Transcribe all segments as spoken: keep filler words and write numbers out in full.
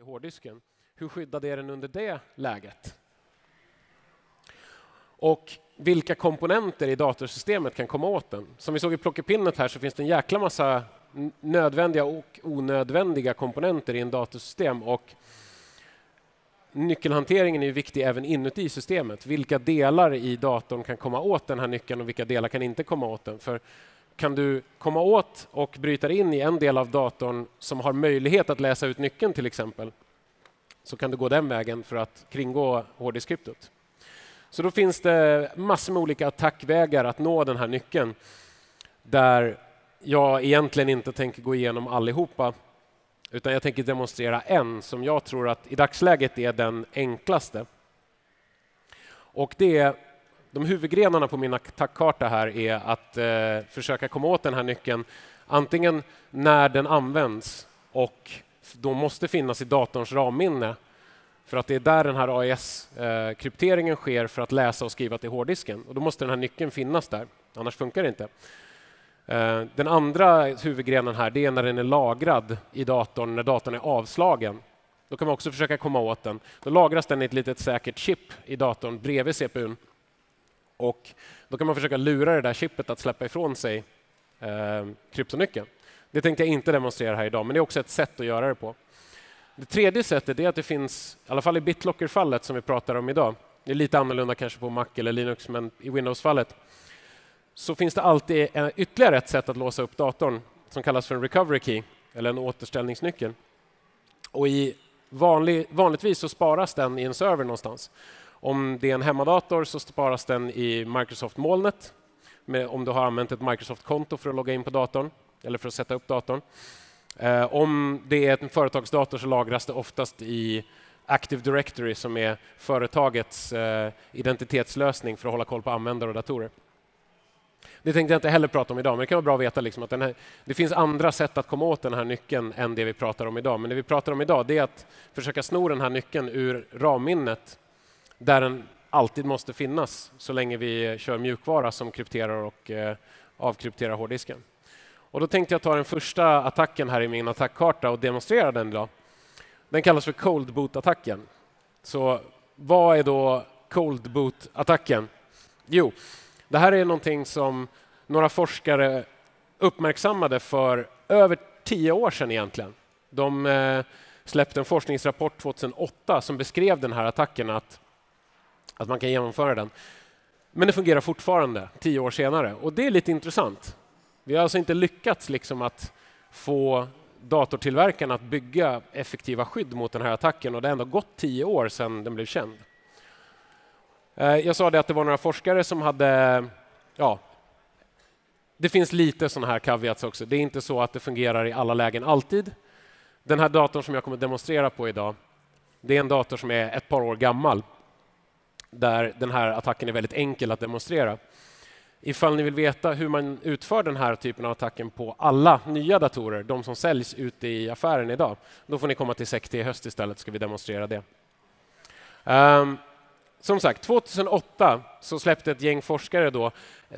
till hårddisken. Hur skyddad är den under det läget? Och vilka komponenter i datorsystemet kan komma åt den? Som vi såg i plockepinnet här så finns det en jäkla massa nödvändiga och onödvändiga komponenter i en datorsystem. Och nyckelhanteringen är ju viktig även inuti systemet. Vilka delar i datorn kan komma åt den här nyckeln och vilka delar kan inte komma åt den? För kan du komma åt och bryta in i en del av datorn som har möjlighet att läsa ut nyckeln till exempel, så kan du gå den vägen för att kringgå hårddiskkryptot. Så då finns det massor med olika attackvägar att nå den här nyckeln, där jag egentligen inte tänker gå igenom allihopa, utan jag tänker demonstrera en som jag tror att i dagsläget är den enklaste. Och det är, de huvudgrenarna på min attackkarta här är att eh, försöka komma åt den här nyckeln antingen när den används och då måste finnas i datorns ramminne, för att det är där den här A E S-krypteringen sker för att läsa och skriva till hårddisken. Och då måste den här nyckeln finnas där, annars funkar det inte. Den andra huvudgrenen här, det är när den är lagrad i datorn, när datorn är avslagen. Då kan man också försöka komma åt den. Då lagras den i ett litet säkert chip i datorn bredvid C P U:n. Och då kan man försöka lura det där chippet att släppa ifrån sig eh, kryptonyckeln. Det tänkte jag inte demonstrera här idag, men det är också ett sätt att göra det på. Det tredje sättet är att det finns, i alla fall i BitLocker-fallet som vi pratar om idag, det är lite annorlunda kanske på Mac eller Linux, men i Windows-fallet så finns det alltid en, ytterligare ett sätt att låsa upp datorn som kallas för en recovery key eller en återställningsnyckel. Och i vanlig, vanligtvis så sparas den i en server någonstans. Om det är en hemmadator så sparas den i Microsoft-molnet, med, om du har använt ett Microsoft-konto för att logga in på datorn eller för att sätta upp datorn. Eh, om det är en företagsdator så lagras det oftast i Active Directory som är företagets eh, identitetslösning för att hålla koll på användare och datorer. Det tänkte jag inte heller prata om idag, men det kan vara bra att veta liksom att den här, det finns andra sätt att komma åt den här nyckeln än det vi pratar om idag. Men det vi pratar om idag det är att försöka sno den här nyckeln ur ramminnet där den alltid måste finnas så länge vi kör mjukvara som krypterar och eh, avkrypterar hårddisken. Och då tänkte jag ta den första attacken här i min attackkarta och demonstrera den idag. Den kallas för cold boot-attacken. Så vad är då cold boot-attacken? Jo, det här är någonting som några forskare uppmärksammade för över tio år sedan egentligen. De eh, släppte en forskningsrapport tjugohundraåtta som beskrev den här attacken, att, att man kan genomföra den. Men det fungerar fortfarande tio år senare och det är lite intressant. Vi har alltså inte lyckats liksom att få datortillverkarna att bygga effektiva skydd mot den här attacken och det har ändå gått tio år sedan den blev känd. Jag sa det att det var några forskare som hade, ja, det finns lite sådana här caveats också. Det är inte så att det fungerar i alla lägen alltid. Den här datorn som jag kommer att demonstrera på idag, det är en dator som är ett par år gammal, där den här attacken är väldigt enkel att demonstrera. Ifall ni vill veta hur man utför den här typen av attacken på alla nya datorer, de som säljs ute i affären idag, då får ni komma till S E C T i höst istället, ska vi demonstrera det. Um, som sagt, tjugohundraåtta så släppte ett gäng forskare då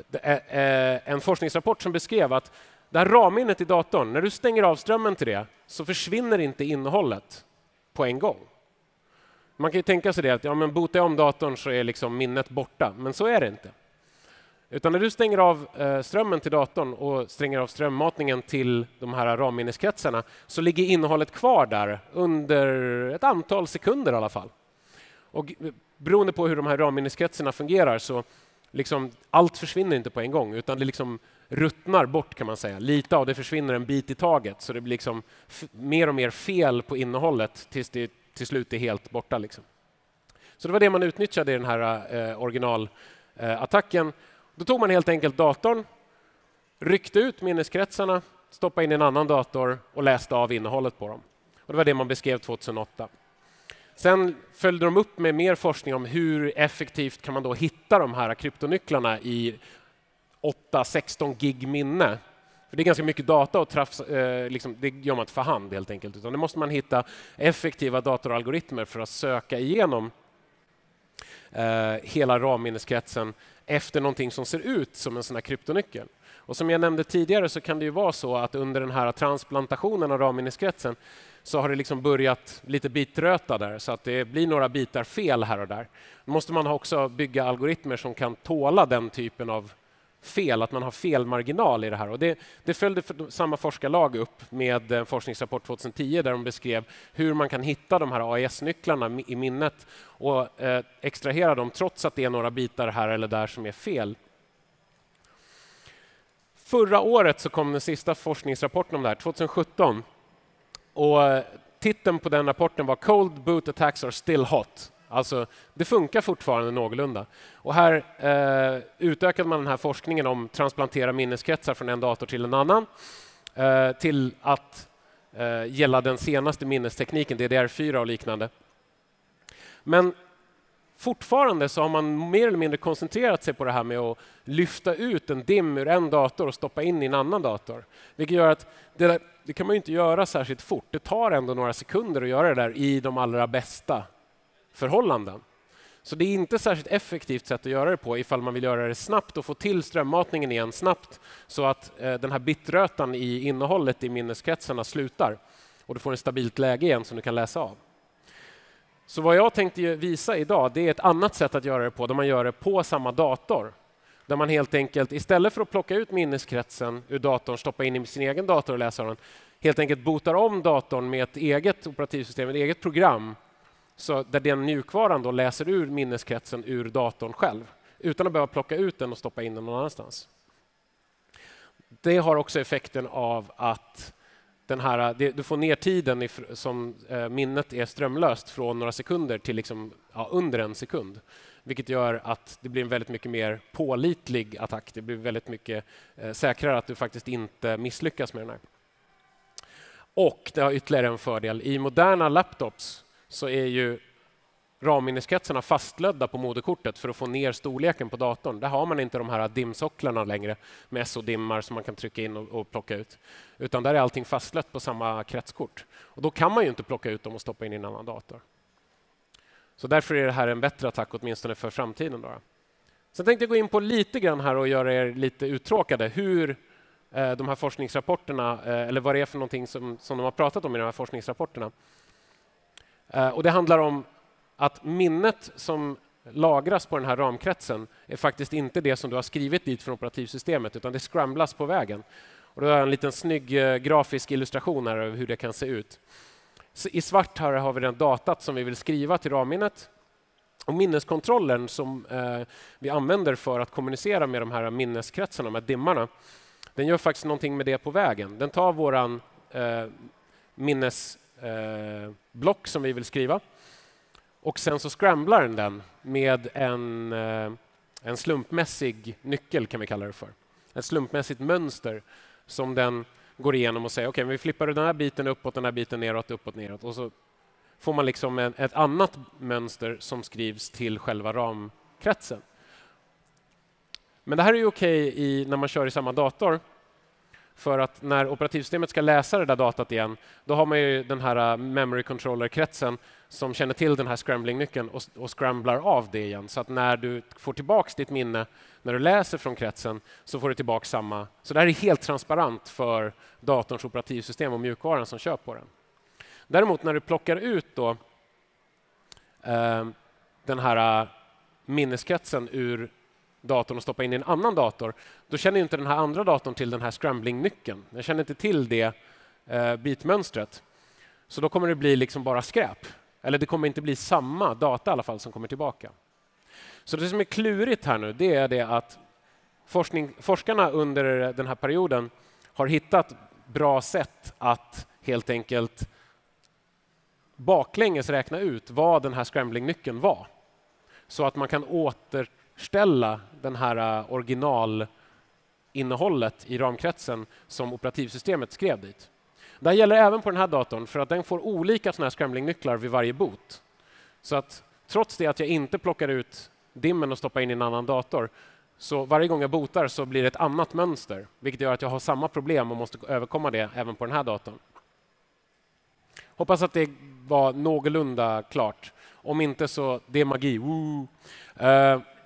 en forskningsrapport som beskrev att det här ramminnet i datorn, när du stänger av strömmen till det så försvinner inte innehållet på en gång. Man kan ju tänka sig det att ja, men botar jag om datorn så är liksom minnet borta, men så är det inte. Utan när du stänger av eh, strömmen till datorn och stänger av strömmatningen till de här ramminneskretsarna så ligger innehållet kvar där under ett antal sekunder i alla fall. Och beroende på hur de här ramminneskretsarna fungerar så liksom allt försvinner inte på en gång utan det liksom ruttnar bort kan man säga. Lite av det försvinner en bit i taget så det blir liksom mer och mer fel på innehållet tills det till slut är helt borta. Liksom. Så det var det man utnyttjade i den här eh, originalattacken. Eh, Då tog man helt enkelt datorn, ryckte ut minneskretsarna, stoppade in i en annan dator och läste av innehållet på dem. Och det var det man beskrev tjugohundraåtta. Sen följde de upp med mer forskning om hur effektivt kan man då hitta de här kryptonycklarna i åtta sexton gig minne. För det är ganska mycket data och trafs, eh, liksom, det gör man inte för hand helt enkelt. Utan det måste man hitta effektiva datoralgoritmer för att söka igenom eh, hela ramminneskretsen efter någonting som ser ut som en sån här kryptonyckel. Och som jag nämnde tidigare så kan det ju vara så att under den här transplantationen av ramminneskretsen så har det liksom börjat lite bitröta där så att det blir några bitar fel här och där. Då måste man också bygga algoritmer som kan tåla den typen av fel, att man har felmarginal i det här. Och det, det följde för samma forskarlag upp med en forskningsrapport tjugohundratio där de beskrev hur man kan hitta de här A E S-nycklarna i minnet och eh, extrahera dem trots att det är några bitar här eller där som är fel. Förra året så kom den sista forskningsrapporten om det här, tjugosjutton. Och titeln på den rapporten var Cold boot attacks are still hot. Alltså, det funkar fortfarande någorlunda. Och här eh, utökade man den här forskningen om transplantera minneskretsar från en dator till en annan eh, till att eh, gälla den senaste minnestekniken, D D R fyra och liknande. Men fortfarande så har man mer eller mindre koncentrerat sig på det här med att lyfta ut en dim ur en dator och stoppa in i en annan dator. Vilket gör att det, där, det kan man ju inte göra särskilt fort. Det tar ändå några sekunder att göra det där i de allra bästa förhållanden. Så det är inte särskilt effektivt sätt att göra det på ifall man vill göra det snabbt och få till strömmatningen igen snabbt så att eh, den här bitrötan i innehållet i minneskretsarna slutar och du får ett stabilt läge igen som du kan läsa av. Så vad jag tänkte visa idag, det är ett annat sätt att göra det på, där man gör det på samma dator. Där man helt enkelt, istället för att plocka ut minneskretsen ur datorn, stoppa in i sin egen dator och läsa den, helt enkelt botar om datorn med ett eget operativsystem, ett eget program, så där den mjukvaran då läser ur minneskretsen ur datorn själv, utan att behöva plocka ut den och stoppa in den någon annanstans. Det har också effekten av att den här, du får ner tiden som minnet är strömlöst från några sekunder till liksom, ja, under en sekund. Vilket gör att det blir en väldigt mycket mer pålitlig attack. Det blir väldigt mycket eh, säkrare att du faktiskt inte misslyckas med den här. Och det har ytterligare en fördel. I moderna laptops så är ju ramminneskretsarna fastlödda på moderkortet för att få ner storleken på datorn. Där har man inte de här dimsocklarna längre med S O-dimmar som man kan trycka in och, och plocka ut. Utan där är allting fastlött på samma kretskort. Och då kan man ju inte plocka ut dem och stoppa in i en annan dator. Så därför är det här en bättre attack åtminstone för framtiden. Då. Sen tänkte jag gå in på lite grann här och göra er lite uttråkade. Hur eh, de här forskningsrapporterna, eh, eller vad det är för någonting som, som de har pratat om i de här forskningsrapporterna. Eh, och det handlar om att minnet som lagras på den här ramkretsen är faktiskt inte det som du har skrivit dit från operativsystemet, utan det scramblas på vägen. Och det är en liten snygg eh, grafisk illustration här över hur det kan se ut. Så i svart här har vi den datat som vi vill skriva till ramminnet. Och minneskontrollen som eh, vi använder för att kommunicera med de här minneskretsarna, de här dimmarna, den gör faktiskt någonting med det på vägen. Den tar våran eh, minnesblock eh, som vi vill skriva. Och sen så scramblar den den med en, eh, en slumpmässig nyckel kan vi kalla det för. Ett slumpmässigt mönster som den går igenom och säger okej, okay, vi flippar den här biten uppåt, den här biten neråt, uppåt, neråt. Och så får man liksom en, ett annat mönster som skrivs till själva ramkretsen. Men det här är ju okej okay när man kör i samma dator. För att när operativsystemet ska läsa det där datat igen, då har man ju den här memory controller-kretsen som känner till den här scrambling-nyckeln och, och scramblar av det igen. Så att när du får tillbaka ditt minne, när du läser från kretsen, så får du tillbaka samma. Så det här är helt transparent för datorns operativsystem och mjukvaran som kör på den. Däremot när du plockar ut då, eh, den här minneskretsen ur datorn och stoppar in i en annan dator, då känner inte den här andra datorn till den här scrambling-nyckeln. Den känner inte till det eh, bitmönstret. Så då kommer det bli liksom bara skräp. Eller det kommer inte bli samma data i alla fall som kommer tillbaka. Så det som är klurigt här nu, det är det att forskning, forskarna under den här perioden har hittat bra sätt att helt enkelt baklänges räkna ut vad den här scrambling-nyckeln var. Så att man kan återställa den här originalinnehållet i ramkretsen som operativsystemet skrev dit. Det här gäller även på den här datorn för att den får olika såna här scrambling-nycklar vid varje boot. Så att trots det att jag inte plockar ut dimmen och stoppar in i en annan dator, så varje gång jag bootar så blir det ett annat mönster, vilket gör att jag har samma problem och måste överkomma det även på den här datorn. Hoppas att det var någorlunda klart. Om inte så, det är magi. Uh,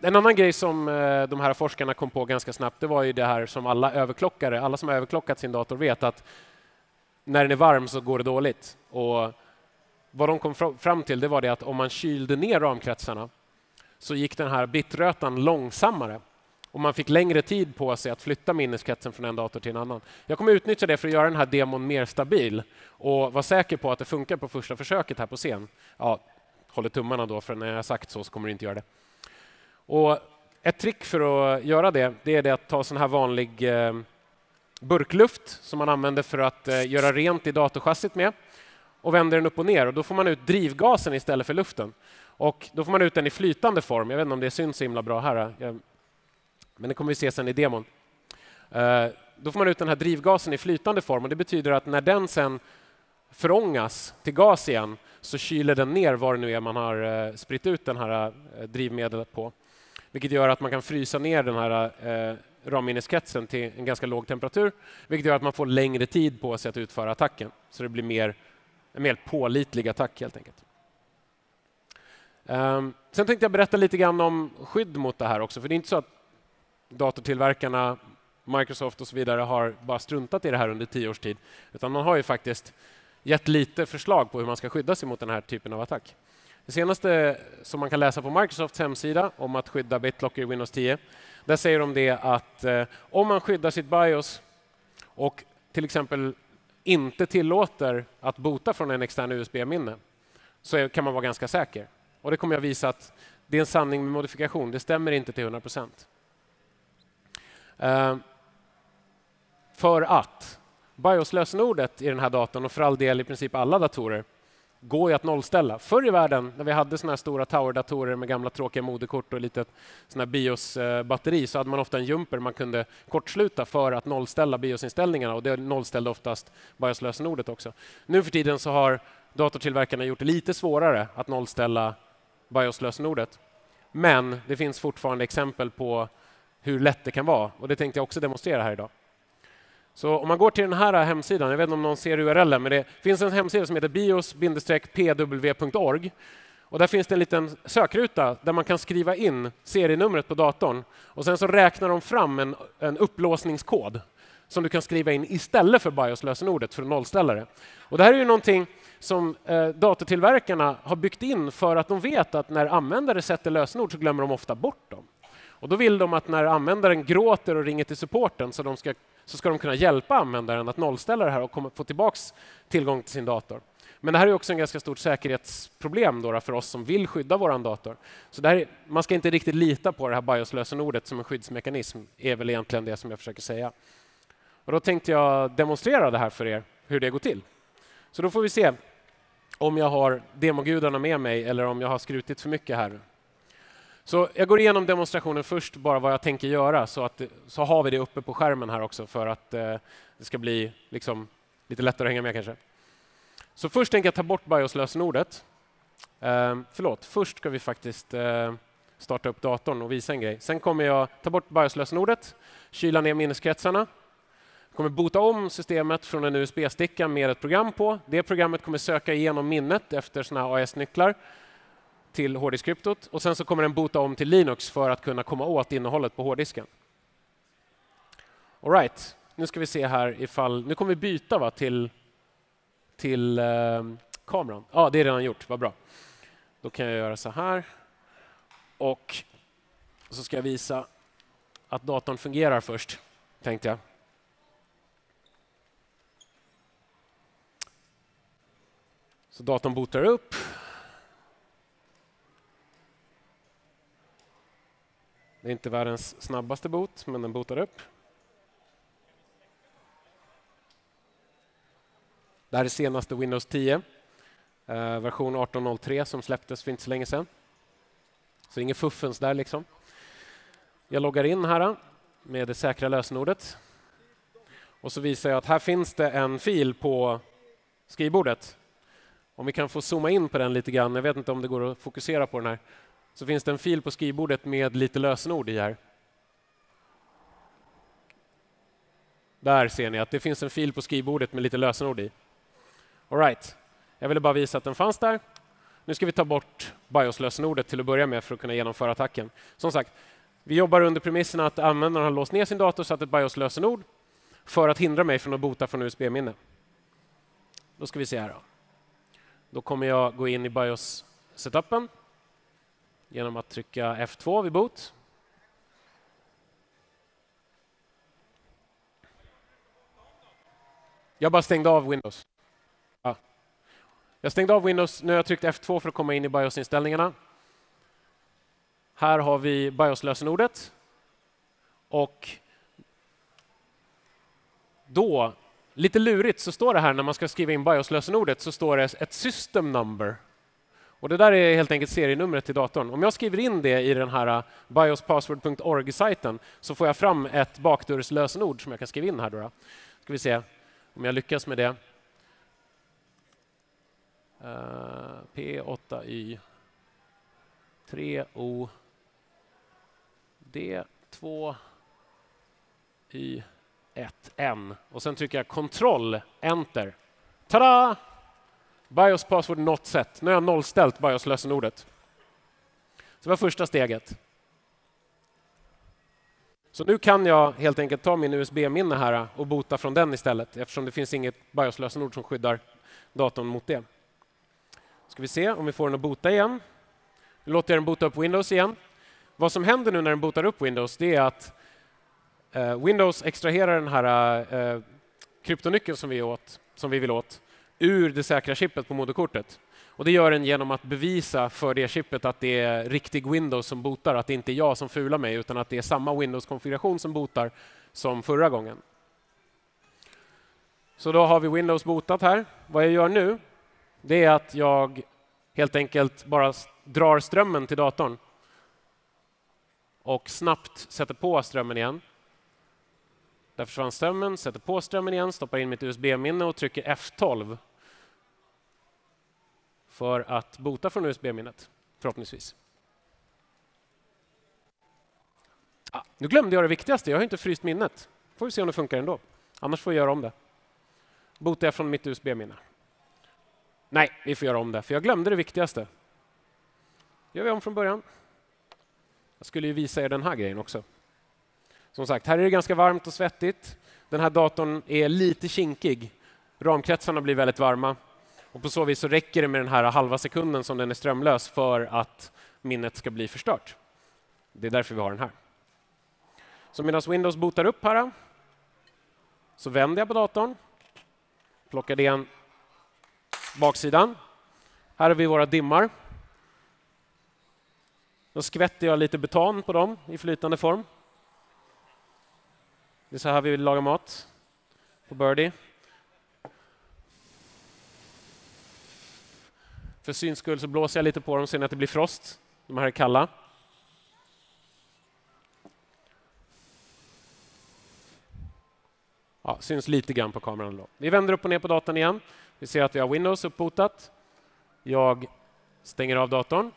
en annan grej som eh, de här forskarna kom på ganska snabbt, det var ju det här som alla överklockare, alla som har överklockat sin dator vet, att när den är varm så går det dåligt. Och vad de kom fram till, det var det att om man kylde ner ramkretsarna så gick den här bitrötan långsammare. Och man fick längre tid på sig att flytta minneskretsen från en dator till en annan. Jag kommer utnyttja det för att göra den här demon mer stabil och vara säker på att det funkar på första försöket här på scen. Ja, håller tummarna då, för när jag har sagt så så kommer det inte göra det. Och ett trick för att göra det, det är det att ta sån här vanlig eh, burkluft som man använder för att eh, göra rent i datorchassit med och vänder den upp och ner. Och då får man ut drivgasen istället för luften. Och då får man ut den i flytande form. Jag vet inte om det syns så himla bra här. Jag, men det kommer vi se sen i demon. Eh, då får man ut den här drivgasen i flytande form och det betyder att när den sen förångas till gas igen så kyler den ner var det nu är man har eh, spritt ut den här eh, drivmedlet på. Vilket gör att man kan frysa ner den här eh, ramminneskretsen till en ganska låg temperatur. Vilket gör att man får längre tid på sig att utföra attacken. Så det blir mer, en mer pålitlig attack helt enkelt. Um, sen tänkte jag berätta lite grann om skydd mot det här också. För det är inte så att datortillverkarna, Microsoft och så vidare har bara struntat i det här under tio års tid. Utan man har ju faktiskt gett lite förslag på hur man ska skydda sig mot den här typen av attack. Det senaste som man kan läsa på Microsofts hemsida om att skydda BitLocker i Windows tio, där säger de det att eh, om man skyddar sitt BIOS och till exempel inte tillåter att boota från en extern U S B-minne så är, kan man vara ganska säker. Och det kommer jag visa att det är en sanning med modifikation. Det stämmer inte till hundra procent. Eh, för att BIOS-lösenordet i den här datorn och för all del i princip alla datorer går ju att nollställa. Förr i världen när vi hade såna här stora tower-datorer med gamla tråkiga moderkort och lite såna här BIOS-batteri så hade man ofta en jumper man kunde kortsluta för att nollställa BIOS-inställningarna och det nollställde oftast BIOS-lösenordet också. Nu för tiden så har datortillverkarna gjort det lite svårare att nollställa BIOS-lösenordet. Men det finns fortfarande exempel på hur lätt det kan vara och det tänkte jag också demonstrera här idag. Så om man går till den här hemsidan, jag vet inte om någon ser U R L, men det finns en hemsida som heter bios p w punkt org och där finns det en liten sökruta där man kan skriva in serienumret på datorn och sen så räknar de fram en, en upplåsningskod som du kan skriva in istället för BIOS-lösenordet för att nollställa det. Och det här är ju någonting som eh, datortillverkarna har byggt in för att de vet att när användare sätter lösenord så glömmer de ofta bort dem. Och då vill de att när användaren gråter och ringer till supporten så, de ska, så ska de kunna hjälpa användaren att nollställa det här och komma, få tillbaka tillgång till sin dator. Men det här är också en ganska stort säkerhetsproblem då för oss som vill skydda vår dator. Så det här, man ska inte riktigt lita på det här BIOS-lösenordet som en skyddsmekanism, är väl egentligen det som jag försöker säga. Och då tänkte jag demonstrera det här för er, hur det går till. Så då får vi se om jag har demogudarna med mig eller om jag har skrutit för mycket här. Så jag går igenom demonstrationen först, bara vad jag tänker göra, så, att, så har vi det uppe på skärmen här också för att eh, det ska bli liksom, lite lättare att hänga med kanske. Så först tänker jag ta bort BIOS-lösenordet. Eh, förlåt, först ska vi faktiskt eh, starta upp datorn och visa en grej. Sen kommer jag ta bort BIOS-lösenordet, kyla ner minneskretsarna. Jag kommer boota om systemet från en U S B-sticka med ett program på. Det programmet kommer söka igenom minnet efter såna här A S-nycklar till hårddiskkryptot och sen så kommer den boota om till Linux för att kunna komma åt innehållet på hårddisken. All right, nu ska vi se här ifall... Nu kommer vi byta va, till, till eh, kameran. Ja, ah, det är redan gjort. Vad bra. Då kan jag göra så här. Och så ska jag visa att datorn fungerar först, tänkte jag. Så datorn bootar upp. Det är inte världens snabbaste boot, men den bootar upp. Det här är senaste Windows tio. Eh, version arton noll tre som släpptes för inte så länge sedan. Så inget fuffens där liksom. Jag loggar in här med det säkra lösenordet. Och så visar jag att här finns det en fil på skrivbordet. Om vi kan få zooma in på den lite grann. Jag vet inte om det går att fokusera på den här. Så finns det en fil på skrivbordet med lite lösenord i här. Där ser ni att det finns en fil på skrivbordet med lite lösenord i. All right. Jag ville bara visa att den fanns där. Nu ska vi ta bort BIOS-lösenordet till att börja med för att kunna genomföra attacken. Som sagt, vi jobbar under premissen att användaren har låst ner sin dator och satt ett BIOS-lösenord för att hindra mig från att boota från U S B-minne. Då ska vi se här. Då, då kommer jag gå in i BIOS-setupen genom att trycka F två vid boot. Jag bara stängde av Windows. Ja. Jag stängde av Windows, nu har jag tryckt F två för att komma in i BIOS-inställningarna. Här har vi BIOS-lösenordet. Och då, lite lurigt, så står det här när man ska skriva in BIOS-lösenordet så står det ett system number. Och det där är helt enkelt serienumret till datorn. Om jag skriver in det i den här biospassword punkt org-sajten så får jag fram ett bakdörrslösenord som jag kan skriva in här. Då, då. Ska vi se om jag lyckas med det. Uh, P åtta Y tre O D två Y ett N. Och sen trycker jag kontroll, enter. Tada! BIOS password not set. Nu har jag nollställt BIOS-lösenordet. Så det var första steget. Så nu kan jag helt enkelt ta min U S B-minne här och boota från den istället eftersom det finns inget BIOS-lösenord som skyddar datorn mot det. Ska vi se om vi får den att boota igen. Nu låter jag den boota upp Windows igen. Vad som händer nu när den bootar upp Windows det är att eh, Windows extraherar den här eh, kryptonyckeln som vi, åt, som vi vill åt ur det säkra chippet på moderkortet. Och det gör den genom att bevisa för det chippet att det är riktig Windows som bootar, att det inte är jag som fular mig utan att det är samma Windows-konfiguration som bootar som förra gången. Så då har vi Windows bootat här. Vad jag gör nu det är att jag helt enkelt bara drar strömmen till datorn och snabbt sätter på strömmen igen. Där försvann strömmen, sätter på strömmen igen, stoppar in mitt U S B-minne och trycker F tolv för att boota från U S B-minnet, förhoppningsvis. Ah, nu glömde jag det viktigaste, jag har inte fryst minnet. Får vi se om det funkar ändå. Annars får jag göra om det. Bootar jag från mitt U S B-minne. Nej, vi får göra om det, för jag glömde det viktigaste. Gör vi om från början. Jag skulle ju visa er den här grejen också. Som sagt, här är det ganska varmt och svettigt. Den här datorn är lite kinkig. Ramkretsarna blir väldigt varma. Och på så vis så räcker det med den här halva sekunden som den är strömlös för att minnet ska bli förstört. Det är därför vi har den här. Så medan Windows bootar upp här så vänder jag på datorn. Plockar igen baksidan. Här har vi våra dimmar. Då skvätter jag lite beton på dem i flytande form. Det är så här vi vill laga mat på Birdie. För syns skull så blåser jag lite på dem så att det blir frost. De här är kalla. Ja, syns lite grann på kameran då. Vi vänder upp och ner på datorn igen. Vi ser att vi har Windows uppbotat. Jag stänger av datorn.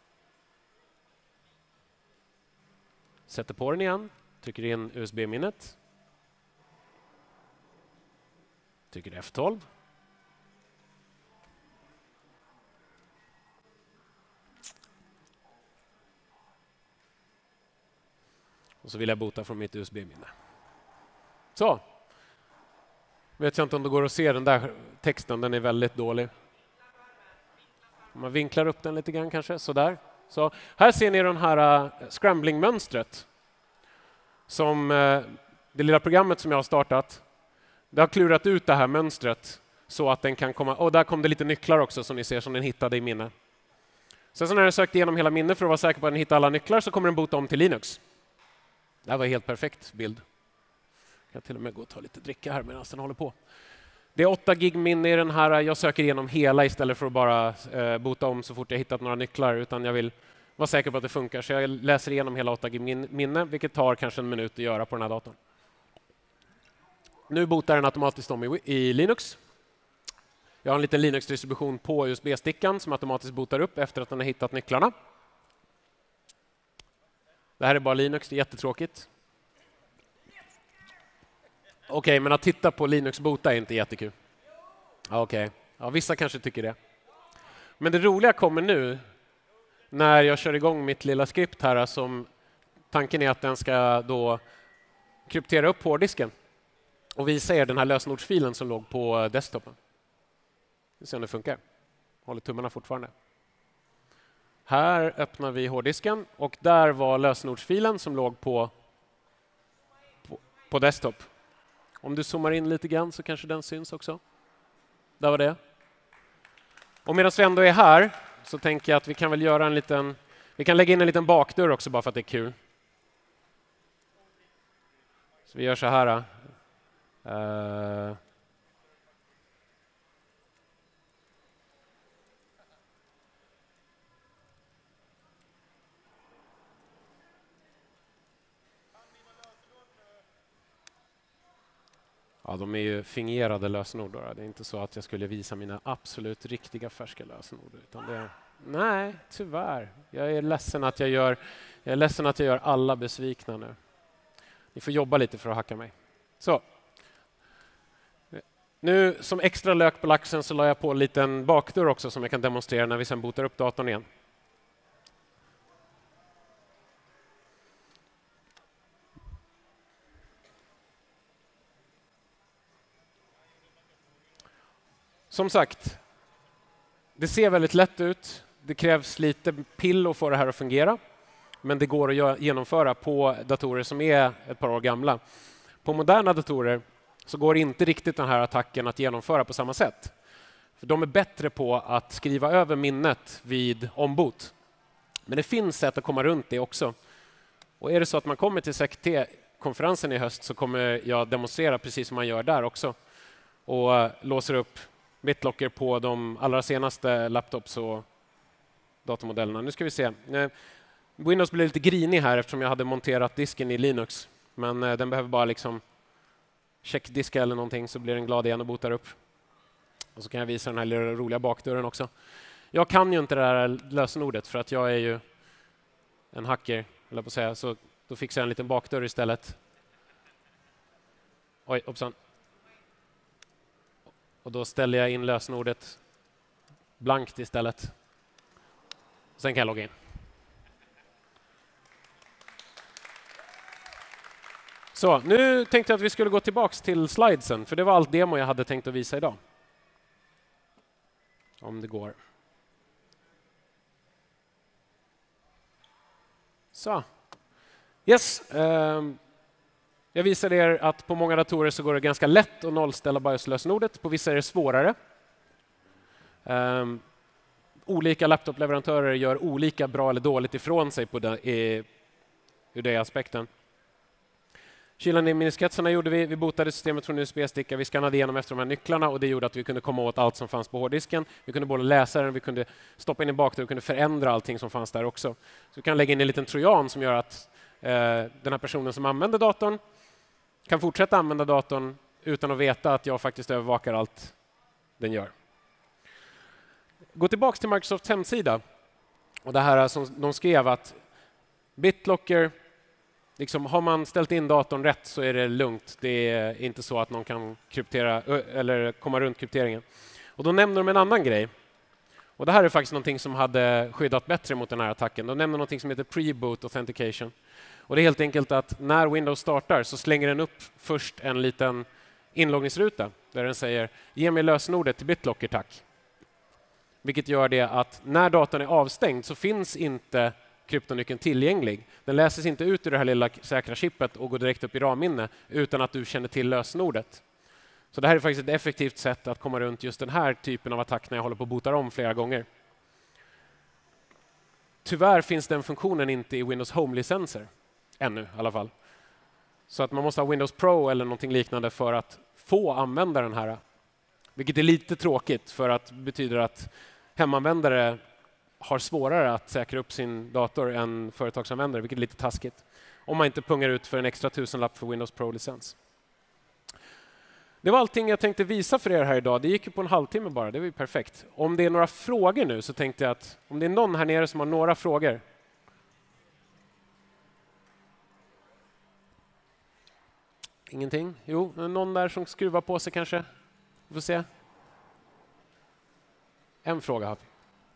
Sätter på den igen. Trycker in U S B-minnet. Trycker F tolv. Och så vill jag boota från mitt U S B-minne. Så. Vet jag inte om det går att se den där texten, den är väldigt dålig. Man vinklar upp den lite grann kanske, sådär. Så här ser ni den här uh, scrambling-mönstret. Som uh, det lilla programmet som jag har startat. Det har klurat ut det här mönstret så att den kan komma... Och där kom det lite nycklar också som ni ser som den hittade i minne. Sen så när den sökte igenom hela minne för att vara säker på att den hittar alla nycklar så kommer den boota om till Linux. Det här var en helt perfekt bild. Jag kan till och med gå och ta lite dricka här medan den håller på. Det är åtta gig minne i den här. Jag söker igenom hela istället för att bara eh, boota om så fort jag hittat några nycklar. Utan jag vill vara säker på att det funkar. Så jag läser igenom hela åtta gig minne, vilket tar kanske en minut att göra på den här datorn. Nu bootar den automatiskt om i, i Linux. Jag har en liten Linux-distribution på U S B-stickan som automatiskt bootar upp efter att den har hittat nycklarna. Det här är bara Linux, det är jättetråkigt. Okej, okay, men att titta på Linux boota är inte jättekul. Okej, okay. Ja, vissa kanske tycker det. Men det roliga kommer nu när jag kör igång mitt lilla skript här som tanken är att den ska då kryptera upp hårddisken och visa er den här lösenordsfilen som låg på desktopen. Vi ser om det funkar. Håller tummarna fortfarande. Här öppnar vi hårddisken och där var lösenordsfilen som låg på, på, på desktop. Om du zoomar in lite grann så kanske den syns också. Där var det. Och medan vi ändå är här så tänker jag att vi kan väl göra en liten... Vi kan lägga in en liten bakdörr också bara för att det är kul. Så vi gör så här. Uh, Ja, de är ju fingerade lösenord. Då. Det är inte så att jag skulle visa mina absolut riktiga färska lösenord. Utan det är, nej, tyvärr. Jag är ledsen att jag gör, jag är ledsen att jag gör alla besvikna nu. Ni får jobba lite för att hacka mig. Så. Nu som extra lök på laxen så la jag på en liten bakdörr också som jag kan demonstrera när vi sen bootar upp datorn igen. Som sagt, det ser väldigt lätt ut. Det krävs lite pill att få det här att fungera. Men det går att genomföra på datorer som är ett par år gamla. På moderna datorer så går inte riktigt den här attacken att genomföra på samma sätt. För de är bättre på att skriva över minnet vid omboot. Men det finns sätt att komma runt det också. Och är det så att man kommer till S E C T-konferensen i höst så kommer jag demonstrera precis som man gör där också. Och låser upp BitLocker på de allra senaste laptops och datormodellerna. Nu ska vi se. Windows blir lite grinig här eftersom jag hade monterat disken i Linux. Men den behöver bara liksom checkdiska eller någonting så blir den glad igen och bootar upp. Och så kan jag visa den här lilla roliga bakdörren också. Jag kan ju inte det här lösenordet för att jag är ju en hacker, eller på att säga. Så då fixar jag en liten bakdörr istället. Oj, hoppsan. Och då ställer jag in lösenordet blankt istället. Sen kan jag logga in. Så, nu tänkte jag att vi skulle gå tillbaks till slidesen, för det var allt demo jag hade tänkt att visa idag. Om det går. Så. Yes. Um. Jag visade er att på många datorer så går det ganska lätt att nollställa BIOS-lösenordet. På vissa är det svårare. Um, olika laptopleverantörer gör olika bra eller dåligt ifrån sig på det, i, ur den aspekten. Kyla ner minneskretsarna gjorde vi. Vi bootade systemet från U S B-sticka. Vi skannade igenom efter de här nycklarna och det gjorde att vi kunde komma åt allt som fanns på hårddisken. Vi kunde både läsa den, vi kunde stoppa in i bakdörren, vi kunde förändra allting som fanns där också. Så vi kan lägga in en liten trojan som gör att eh, den här personen som använder datorn kan fortsätta använda datorn utan att veta att jag faktiskt övervakar allt den gör. Gå tillbaka till Microsofts hemsida. Och det här som de skrev att BitLocker, liksom, har man ställt in datorn rätt så är det lugnt. Det är inte så att någon kan kryptera eller komma runt krypteringen. Och då nämner de en annan grej. Och det här är faktiskt någonting som hade skyddat bättre mot den här attacken. De nämner någonting som heter pre-boot authentication. Och det är helt enkelt att när Windows startar så slänger den upp först en liten inloggningsruta där den säger ge mig lösenordet till BitLocker, tack. Vilket gör det att när datorn är avstängd så finns inte kryptonyckeln tillgänglig. Den läses inte ut ur det här lilla säkra chippet och går direkt upp i RAM-minne utan att du känner till lösenordet. Så det här är faktiskt ett effektivt sätt att komma runt just den här typen av attack när jag håller på att boota om flera gånger. Tyvärr finns den funktionen inte i Windows Home-licenser. Ännu i alla fall. Så att man måste ha Windows Pro eller någonting liknande för att få använda den här. Vilket är lite tråkigt för att det betyder att hemanvändare har svårare att säkra upp sin dator än företagsanvändare, vilket är lite taskigt. Om man inte pungar ut för en extra tusenlapp för Windows Pro-licens. Det var allting jag tänkte visa för er här idag. Det gick ju på en halvtimme bara, det var ju perfekt. Om det är några frågor nu så tänkte jag att om det är någon här nere som har några frågor. Ingenting? Jo, någon där som skruvar på sig kanske. Vi får se. En fråga har vi.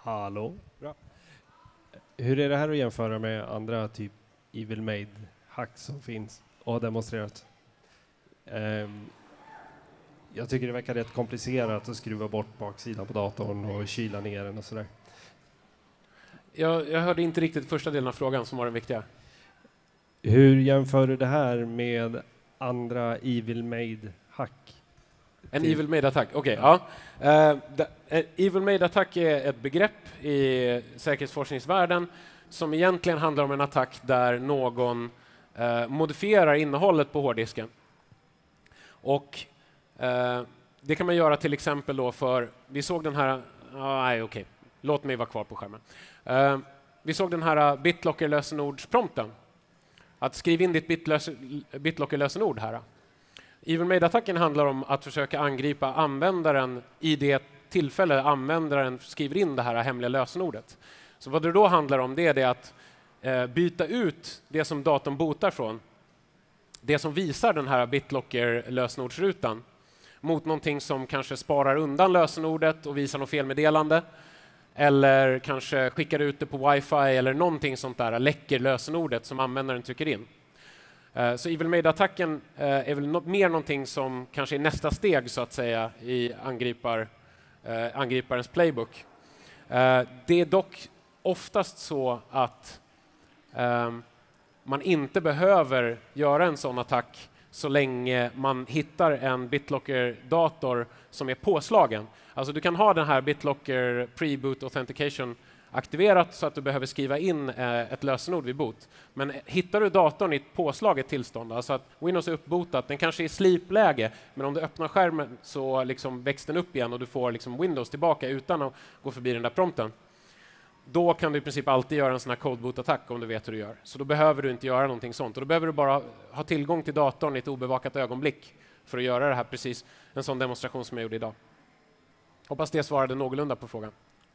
Hallå? Bra. Hur är det här att jämföra med andra typ Evil Made-hacks som finns och har demonstrerat? Um, jag tycker det verkar rätt komplicerat att skruva bort baksidan på datorn och kyla ner den och sådär. Jag, jag hörde inte riktigt första delen av frågan som var den viktiga. Hur jämför du det här med andra Evil Made-hack? En Evil Made-attack, okej. Okay, ja. Uh, the, uh, Evil Made-attack är ett begrepp i säkerhetsforskningsvärlden som egentligen handlar om en attack där någon uh, modifierar innehållet på hårddisken. Och uh, det kan man göra till exempel då för, vi såg den här, uh, nej okej, okay. Låt mig vara kvar på skärmen. Uh, vi såg den här BitLocker-lösenordsprompten. Att skriva in ditt BitLocker-lösenord här. Evil Made-attacken handlar om att försöka angripa användaren i det tillfälle användaren skriver in det här hemliga lösenordet. Så vad det då handlar om det är det att eh, byta ut det som datorn botar från, det som visar den här BitLocker-lösenordsrutan, mot någonting som kanske sparar undan lösenordet och visar något felmeddelande, eller kanske skickar ut det på wifi eller någonting sånt där, läcker lösenordet som användaren trycker in. Så Evil Made-attacken är väl no- mer någonting som kanske är nästa steg så att säga i angripar, eh, angriparens playbook. Eh, det är dock oftast så att eh, man inte behöver göra en sån attack så länge man hittar en BitLocker-dator som är påslagen. Alltså du kan ha den här BitLocker Pre-boot Authentication aktiverat så att du behöver skriva in eh, ett lösenord vid boot. Men hittar du datorn i ett påslaget tillstånd, alltså att Windows är uppbotat, den kanske är i sleep-läge, men om du öppnar skärmen så liksom väcks den upp igen och du får liksom Windows tillbaka utan att gå förbi den där prompten. Då kan du i princip alltid göra en sån här codeboot-attack om du vet hur du gör. Så då behöver du inte göra någonting sånt. Och då behöver du bara ha tillgång till datorn i ett obevakat ögonblick för att göra det här precis. En sån demonstration som jag gjorde idag. Hoppas det svarade någorlunda på frågan.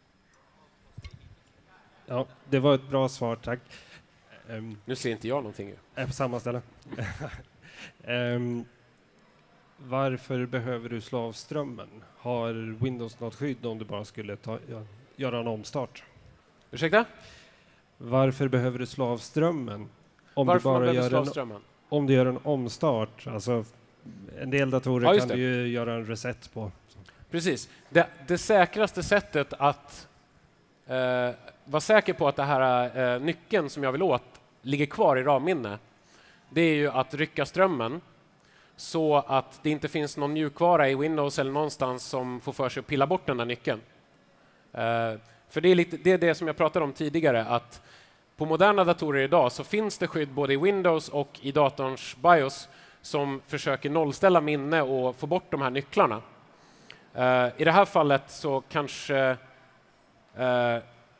Ja, det var ett bra svar, tack. Um, nu ser inte jag någonting. Ju. Är på samma ställe. um, varför behöver du slå av strömmen? Har Windows något skydd om du bara skulle ta, ja, göra en omstart? Ursäkta? Varför behöver du slå av strömmen? Om Varför du bara man behöver gör slå av en, strömmen? Om du gör en omstart, alltså en del datorer ja, kan du ju göra en reset på. Precis. Det, det säkraste sättet att eh, vara säker på att det här eh, nyckeln som jag vill åt ligger kvar i RAM-minne, det är ju att rycka strömmen så att det inte finns någon mjukvara i Windows eller någonstans som får för sig att pilla bort den där nyckeln. Eh, för det är, lite, det är det som jag pratade om tidigare, att på moderna datorer idag så finns det skydd både i Windows och i datorns BIOS som försöker nollställa minne och få bort de här nycklarna. Uh, I det här fallet så kanske uh,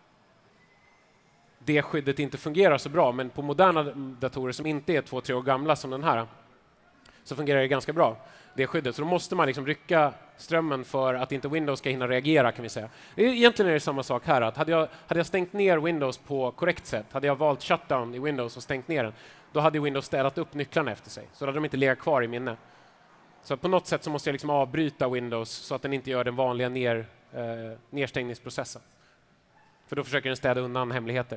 det skyddet inte fungerar så bra, men på moderna datorer som inte är två, tre år gamla som den här så fungerar det ganska bra, det skyddet. Så då måste man liksom rycka strömmen för att inte Windows ska hinna reagera, kan vi säga. Egentligen är det samma sak här, att hade jag, hade jag stängt ner Windows på korrekt sätt, hade jag valt shutdown i Windows och stängt ner den, då hade Windows städat upp nycklarna efter sig, så hade de inte legat kvar i minne. Så på något sätt så måste jag liksom avbryta Windows så att den inte gör den vanliga ner, eh, nedstängningsprocessen. För då försöker den städa undan hemligheter.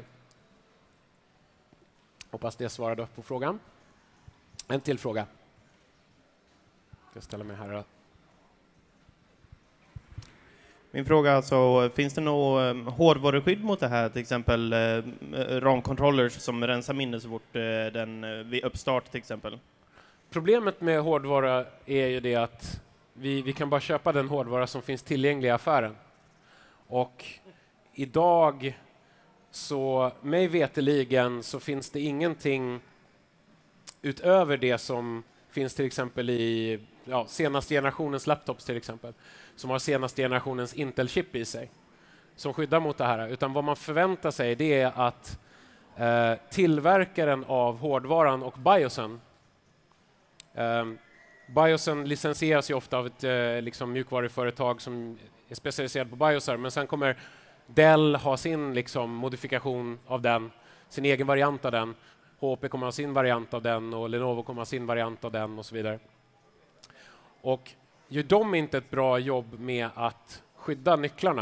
Hoppas det svarade upp på frågan. En till fråga. Jag ska ställa mig här. Min fråga är alltså, finns det något um, hårdvaruskydd mot det här? Till exempel uh, RAM-controllers som rensar minne så fort uh, den uh, vid uppstart till exempel? Problemet med hårdvara är ju det att vi, vi kan bara köpa den hårdvara som finns tillgänglig i affären. Och idag, så mig veteligen, så finns det ingenting utöver det som finns till exempel i ja, senaste generationens laptops till exempel, som har senaste generationens Intel-chip i sig, som skyddar mot det här. Utan vad man förväntar sig, det är att eh, tillverkaren av hårdvaran och BIOSen, Um, BIOSen licensieras ju ofta av ett uh, liksom mjukvaruföretag som är specialiserad på BIOSar, men sen kommer Dell ha sin liksom, modifikation av den, sin egen variant av den. H P kommer ha sin variant av den och Lenovo kommer ha sin variant av den och så vidare. Och gör de inte ett bra jobb med att skydda nycklarna,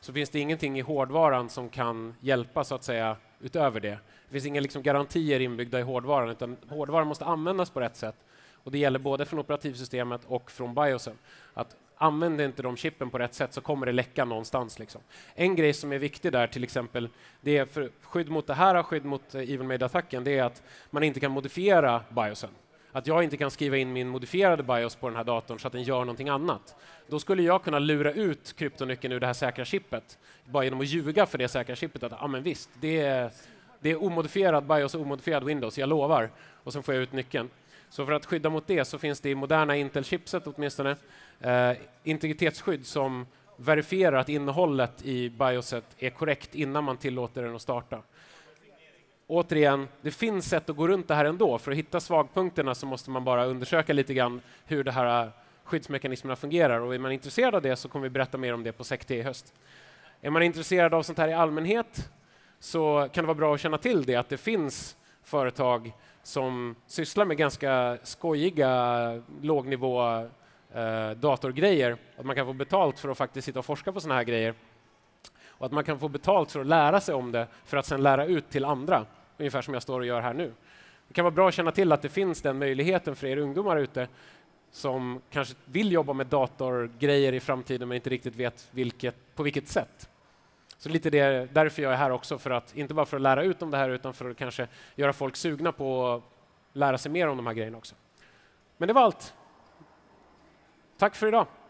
så finns det ingenting i hårdvaran som kan hjälpa så att säga utöver det. Det finns inga liksom garantier inbyggda i hårdvaran, utan hårdvaran måste användas på rätt sätt. Och det gäller både från operativsystemet och från BIOSen. Att använder inte de chippen på rätt sätt så kommer det läcka någonstans. Liksom. En grej som är viktig där till exempel, det är för skydd mot det här, skydd mot Evilmade-attacken, det är att man inte kan modifiera BIOSen. Att jag inte kan skriva in min modifierade BIOS på den här datorn så att den gör någonting annat. Då skulle jag kunna lura ut kryptonyckeln ur det här säkra chippet bara genom att ljuga för det säkra chippet att ja, men visst, det är, det är omodifierad BIOS och omodifierad Windows, jag lovar. Och sen får jag ut nyckeln. Så för att skydda mot det så finns det i moderna Intel-chipset åtminstone eh, integritetsskydd som verifierar att innehållet i BIOSet är korrekt innan man tillåter den att starta. Återigen, det finns sätt att gå runt det här ändå. För att hitta svagpunkterna så måste man bara undersöka lite grann hur det här skyddsmekanismerna fungerar. Och är man intresserad av det så kommer vi berätta mer om det på SecT i höst. Är man intresserad av sånt här i allmänhet så kan det vara bra att känna till det, att det finns företag som sysslar med ganska skojiga lågnivå eh, datorgrejer. Att man kan få betalt för att faktiskt sitta och forska på såna här grejer. Och att man kan få betalt för att lära sig om det för att sedan lära ut till andra. Ungefär som jag står och gör här nu. Det kan vara bra att känna till att det finns den möjligheten för er ungdomar ute som kanske vill jobba med datorgrejer i framtiden men inte riktigt vet vilket, på vilket sätt. Så lite det, därför jag är här också, för att, inte bara för att lära ut om det här utan för att kanske göra folk sugna på att lära sig mer om de här grejerna också. Men det var allt. Tack för idag.